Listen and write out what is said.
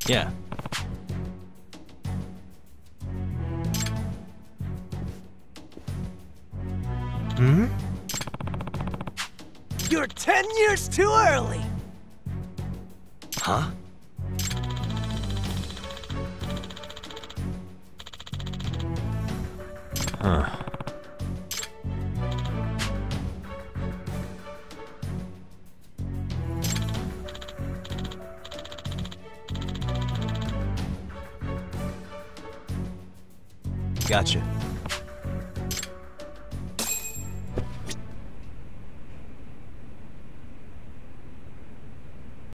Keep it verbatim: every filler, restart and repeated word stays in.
Yeah. Hmm? You're ten years too early! Huh? Huh. Gotcha.